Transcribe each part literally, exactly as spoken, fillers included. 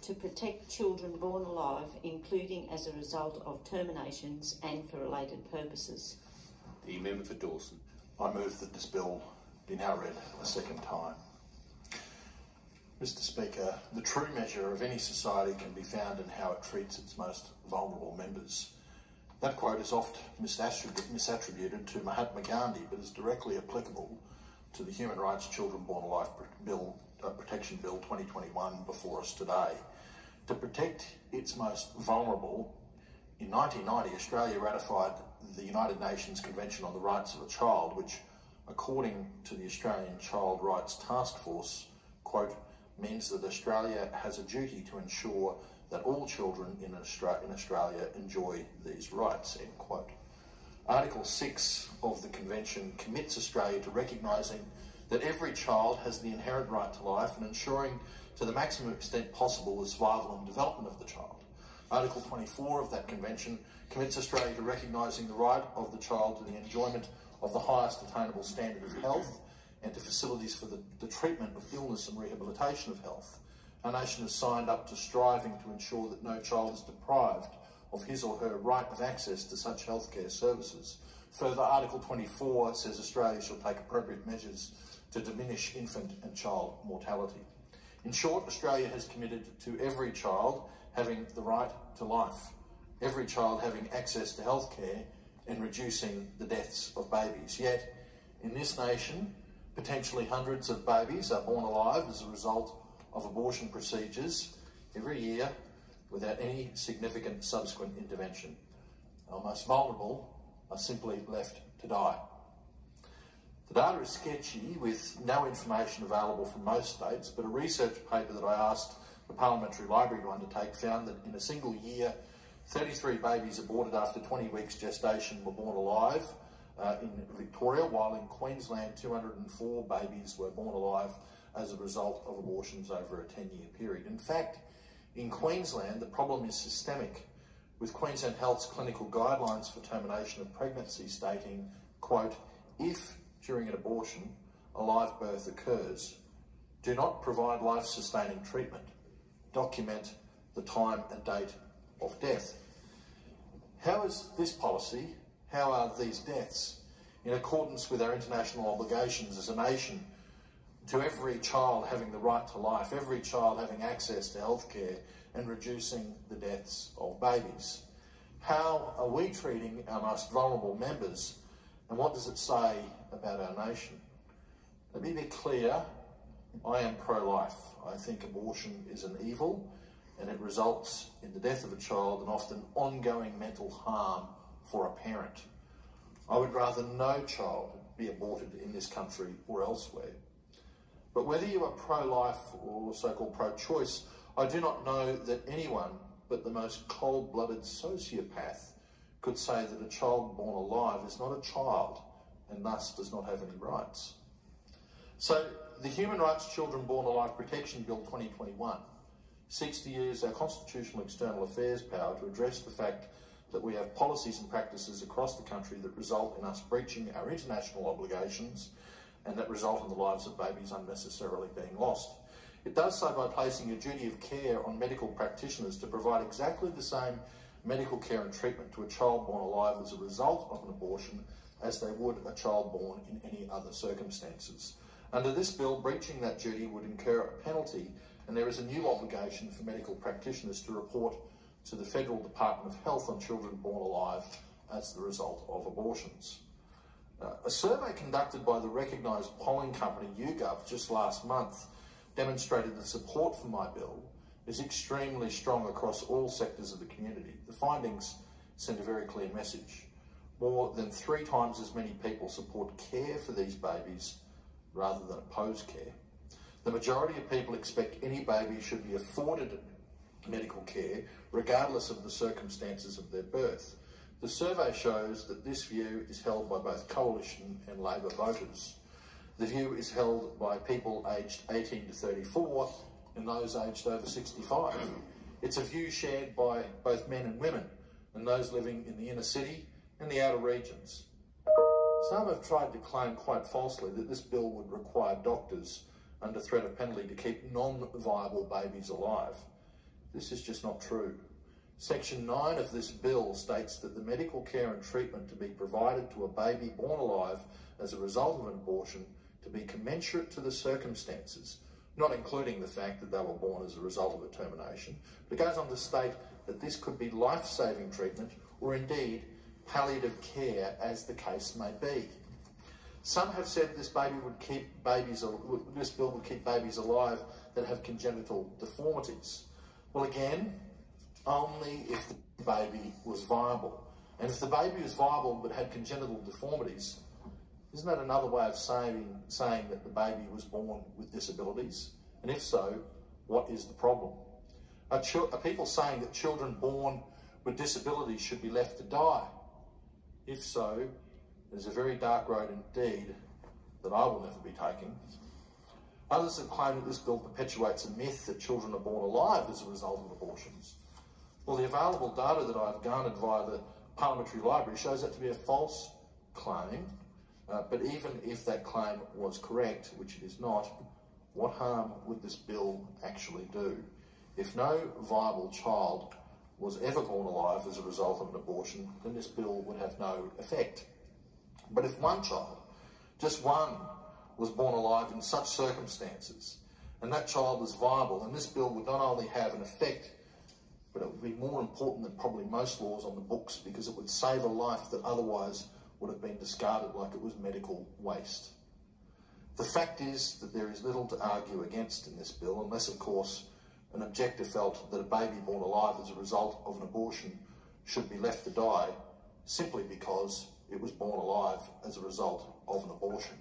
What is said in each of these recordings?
to protect children born alive, including as a result of terminations and for related purposes. The member for Dawson. I move that this bill be now read a second time. Mister Speaker, the true measure of any society can be found in how it treats its most vulnerable members. That quote is oft misattributed to Mahatma Gandhi, but is directly applicable to the Human Rights Children Born Alive Bill, uh, Protection Bill twenty twenty-one before us today. To protect its most vulnerable, in nineteen ninety, Australia ratified the United Nations Convention on the Rights of a Child, which, according to the Australian Child Rights Task Force, quote, means that Australia has a duty to ensure that all children in Australia, in Australia enjoy these rights, end quote. Article six of the Convention commits Australia to recognising that every child has the inherent right to life and ensuring to the maximum extent possible the survival and development of the child. Article twenty-four of that Convention commits Australia to recognising the right of the child to the enjoyment of the highest attainable standard of health and to facilities for the, the treatment of illness and rehabilitation of health. Our nation has signed up to striving to ensure that no child is deprived of his or her right of access to such healthcare services. Further, Article twenty-four says Australia shall take appropriate measures to diminish infant and child mortality. In short, Australia has committed to every child having the right to life, every child having access to healthcare and reducing the deaths of babies. Yet, in this nation, potentially hundreds of babies are born alive as a result of abortion procedures every year without any significant subsequent intervention. Our most vulnerable are simply left to die. The data is sketchy, with no information available from most states, but a research paper that I asked the Parliamentary Library to undertake found that in a single year, thirty-three babies aborted after twenty weeks gestation were born alive uh, in Victoria, while in Queensland, two hundred and four babies were born alive as a result of abortions over a ten-year period. In fact, in Queensland, the problem is systemic, with Queensland Health's clinical guidelines for termination of pregnancy stating, quote, if during an abortion a live birth occurs, do not provide life-sustaining treatment. Document the time and date of death. How is this policy, how are these deaths, in accordance with our international obligations as a nation to every child having the right to life, every child having access to healthcare and reducing the deaths of babies? How are we treating our most vulnerable members, and what does it say about our nation? Let me be clear, I am pro-life. I think abortion is an evil and it results in the death of a child and often ongoing mental harm for a parent. I would rather no child be aborted in this country or elsewhere. But whether you are pro-life or so-called pro-choice, I do not know that anyone but the most cold-blooded sociopath could say that a child born alive is not a child and thus does not have any rights. So the Human Rights Children Born Alive Protection Bill twenty twenty-one seeks to use our constitutional external affairs power to address the fact that we have policies and practices across the country that result in us breaching our international obligations and that result in the lives of babies unnecessarily being lost. It does so by placing a duty of care on medical practitioners to provide exactly the same medical care and treatment to a child born alive as a result of an abortion as they would a child born in any other circumstances. Under this bill, breaching that duty would incur a penalty, and there is a new obligation for medical practitioners to report to the Federal Department of Health on children born alive as the result of abortions. Uh, a survey conducted by the recognised polling company YouGov just last month demonstrated that support for my bill is extremely strong across all sectors of the community. The findings send a very clear message. More than three times as many people support care for these babies rather than oppose care. The majority of people expect any baby should be afforded medical care regardless of the circumstances of their birth. The survey shows that this view is held by both Coalition and Labor voters. The view is held by people aged eighteen to thirty-four and those aged over sixty-five. It's a view shared by both men and women and those living in the inner city and the outer regions. Some have tried to claim quite falsely that this bill would require doctors under threat of penalty to keep non-viable babies alive. This is just not true. Section nine of this bill states that the medical care and treatment to be provided to a baby born alive as a result of an abortion to be commensurate to the circumstances, not including the fact that they were born as a result of a termination. But it goes on to state that this could be life-saving treatment or indeed palliative care, as the case may be. Some have said this baby would keep babies, this bill would keep babies alive that have congenital deformities. Well, again, only if the baby was viable. And if the baby was viable but had congenital deformities, isn't that another way of saying, saying that the baby was born with disabilities? And if so, what is the problem? Are, are people saying that children born with disabilities should be left to die? If so, there's a very dark road indeed that I will never be taking. Others have claimed that this bill perpetuates a myth that children are born alive as a result of abortions. Well, the available data that I've garnered via the Parliamentary Library shows that to be a false claim, uh, but even if that claim was correct, which it is not, what harm would this bill actually do? If no viable child was ever born alive as a result of an abortion, then this bill would have no effect. But if one child, just one, was born alive in such circumstances, and that child was viable, then this bill would not only have an effect, but it would be more important than probably most laws on the books, because it would save a life that otherwise would have been discarded like it was medical waste. The fact is that there is little to argue against in this bill, unless, of course, an objector felt that a baby born alive as a result of an abortion should be left to die simply because it was born alive as a result of an abortion.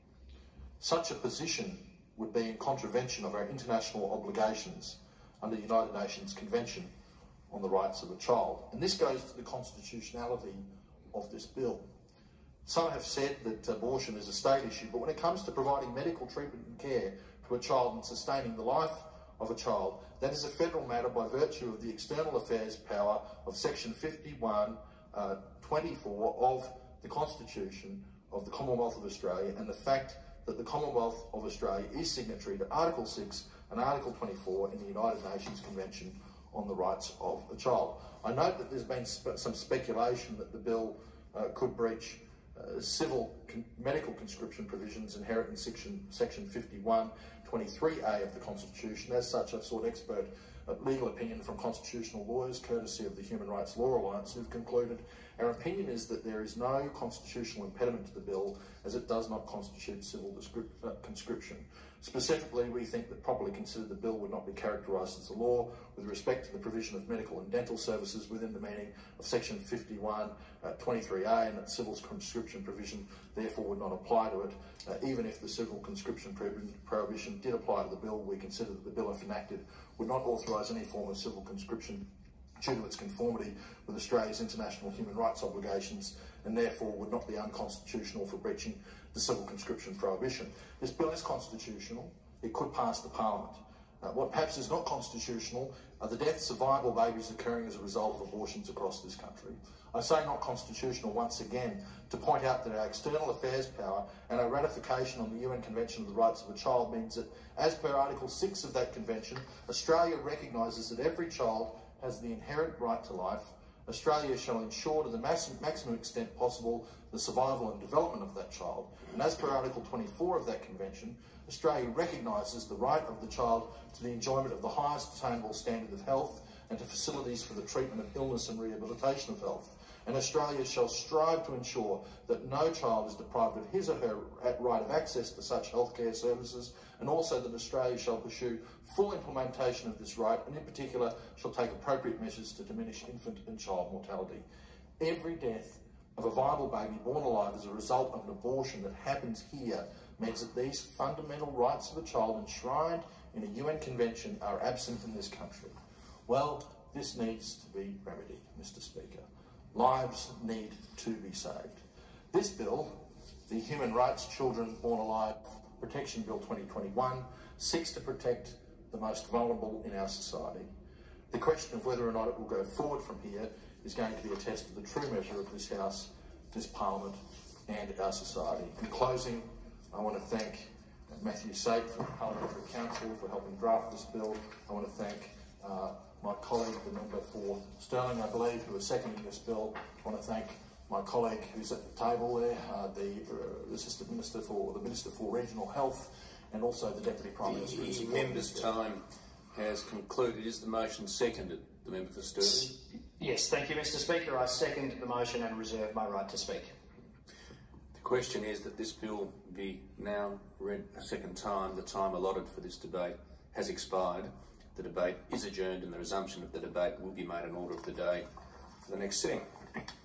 Such a position would be in contravention of our international obligations under the United Nations Convention on the Rights of the Child. And this goes to the constitutionality of this bill. Some have said that abortion is a state issue, but when it comes to providing medical treatment and care to a child and sustaining the life of a child, that is a federal matter by virtue of the external affairs power of section fifty-one, uh, twenty-four of the Constitution of the Commonwealth of Australia, and the fact that the Commonwealth of Australia is signatory to Article six and Article twenty-four in the United Nations Convention on the Rights of the Child. I note that there's been sp some speculation that the bill uh, could breach uh, civil con medical conscription provisions inherent in section, section fifty-one, twenty-three A of the Constitution. As such, I've sought expert uh, legal opinion from constitutional lawyers, courtesy of the Human Rights Law Alliance, who've concluded our opinion is that there is no constitutional impediment to the bill, as it does not constitute civil uh, conscription. Specifically, we think that properly considered the bill would not be characterised as a law with respect to the provision of medical and dental services within the meaning of section fifty-one, twenty-three A, and that civil conscription provision therefore would not apply to it. Uh, even if the civil conscription prohibition did apply to the bill, we consider that the bill, if enacted, would not authorise any form of civil conscription due to its conformity with Australia's international human rights obligations, and therefore would not be unconstitutional for breaching the civil conscription prohibition. This bill is constitutional. It could pass the Parliament. Uh, what perhaps is not constitutional are the deaths of viable babies occurring as a result of abortions across this country. I say not constitutional once again to point out that our external affairs power and our ratification on the U N Convention of the Rights of a Child means that, as per Article six of that convention, Australia recognises that every child has the inherent right to life. Australia shall ensure to the maximum extent possible the survival and development of that child. And as per Article twenty-four of that convention, Australia recognises the right of the child to the enjoyment of the highest attainable standard of health and to facilities for the treatment of illness and rehabilitation of health. And Australia shall strive to ensure that no child is deprived of his or her right of access to such healthcare services, and also that Australia shall pursue full implementation of this right, and in particular shall take appropriate measures to diminish infant and child mortality. Every death of a viable baby born alive as a result of an abortion that happens here means that these fundamental rights of a child enshrined in a U N convention are absent in this country. Well, this needs to be remedied, Mister Speaker. Lives need to be saved. This bill, the Human Rights Children Born Alive Protection Bill twenty twenty-one, seeks to protect the most vulnerable in our society. The question of whether or not it will go forward from here is going to be a test of the true measure of this House, this Parliament, and our society. In closing, I want to thank Matthew Sate from the Parliamentary Council for helping draft this bill. I want to thank uh, my colleague, the member for Stirling, I believe, who is seconding this bill. I want to thank my colleague who's at the table there, uh, the uh, Assistant Minister for the Minister for Regional Health, and also the Deputy Prime Minister. The member's time has concluded. Is the motion seconded? The member for Stirling. Yes, thank you, Mister Speaker. I second the motion and reserve my right to speak. The question is that this bill be now read a second time. The time allotted for this debate has expired. The debate is adjourned and the resumption of the debate will be made an order of the day for the next sitting.